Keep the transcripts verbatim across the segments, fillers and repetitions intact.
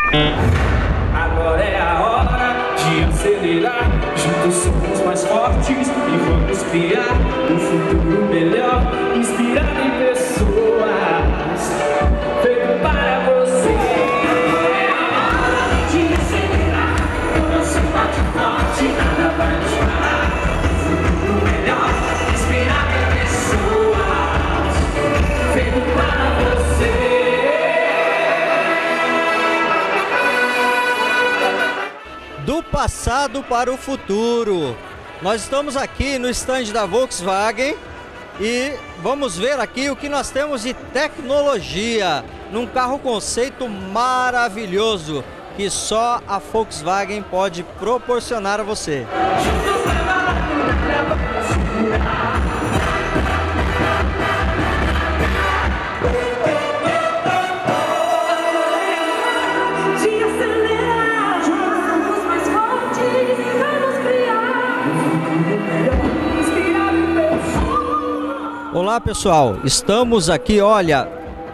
Agora é a hora de acelerar. Juntos somos mais fortes e vamos criar um futuro melhor, inspirado em pessoas, feito para você. É a hora de acelerar. O nosso bate forte, nada vai nos parar. Um futuro melhor, inspirado em pessoas, feito para você. Do passado para o futuro. Nós estamos aqui no stand da Volkswagen e vamos ver aqui o que nós temos de tecnologia num carro conceito maravilhoso que só a Volkswagen pode proporcionar a você. Olá pessoal, estamos aqui, olha,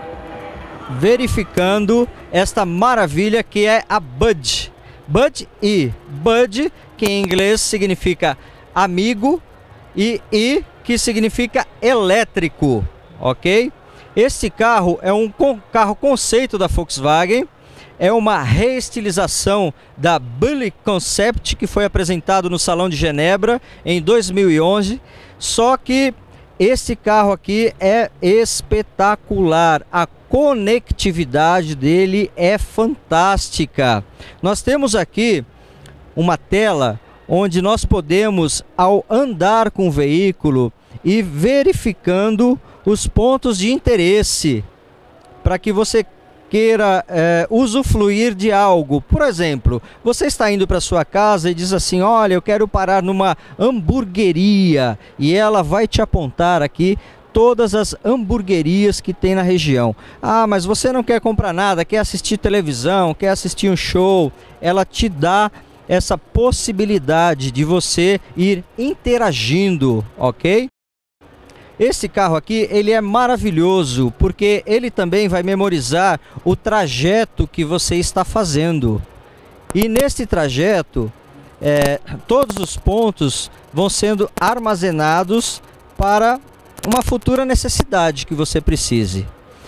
verificando esta maravilha que é a Bud. Bud e Bud, que em inglês significa amigo, e I, que significa elétrico, ok? Este carro é um carro conceito da Volkswagen, é uma reestilização da Bully Concept, que foi apresentado no Salão de Genebra em dois mil e onze, só que esse carro aqui é espetacular, a conectividade dele é fantástica. Nós temos aqui uma tela onde nós podemos, ao andar com o veículo, ir verificando os pontos de interesse para que você queira é, usufruir de algo. Por exemplo, você está indo para sua casa e diz assim, olha, eu quero parar numa hamburgueria, e ela vai te apontar aqui todas as hamburguerias que tem na região. Ah, mas você não quer comprar nada, quer assistir televisão, quer assistir um show. Ela te dá essa possibilidade de você ir interagindo, ok? Esse carro aqui, ele é maravilhoso, porque ele também vai memorizar o trajeto que você está fazendo. E nesse trajeto, é, todos os pontos vão sendo armazenados para uma futura necessidade que você precise.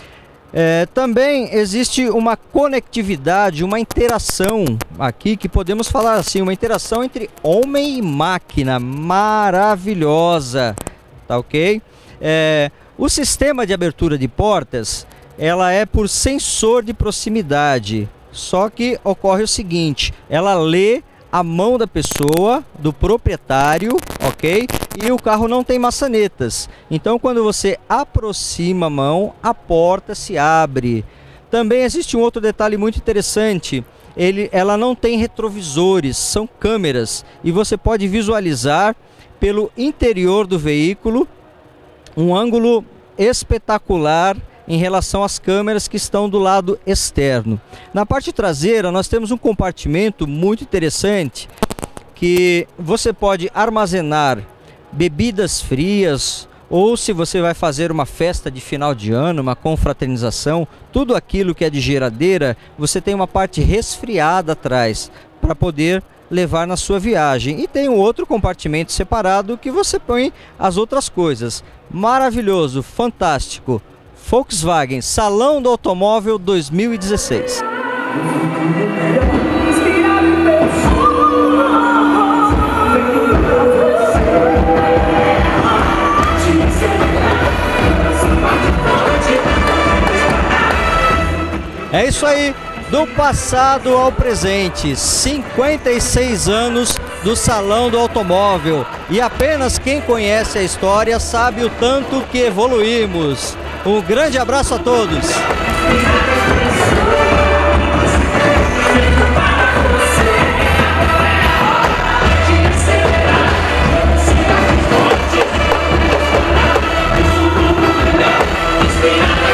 É, também existe uma conectividade, uma interação aqui, que podemos falar assim, uma interação entre homem e máquina, maravilhosa, tá ok? É, o sistema de abertura de portas, ela é por sensor de proximidade, só que ocorre o seguinte, ela lê a mão da pessoa, do proprietário, ok? E o carro não tem maçanetas, então quando você aproxima a mão, a porta se abre. Também existe um outro detalhe muito interessante, Ele, ela não tem retrovisores, são câmeras, e você pode visualizar pelo interior do veículo um ângulo espetacular em relação às câmeras que estão do lado externo. Na parte traseira nós temos um compartimento muito interessante, que você pode armazenar bebidas frias, ou se você vai fazer uma festa de final de ano, uma confraternização, tudo aquilo que é de geladeira, você tem uma parte resfriada atrás para poder levar na sua viagem. E tem um outro compartimento separado que você põe as outras coisas. Maravilhoso, fantástico. Volkswagen Salão do Automóvel dois mil e dezesseis. É isso aí, do passado ao presente, cinquenta e seis anos do Salão do Automóvel, e apenas quem conhece a história sabe o tanto que evoluímos. Um grande abraço a todos. Inspirado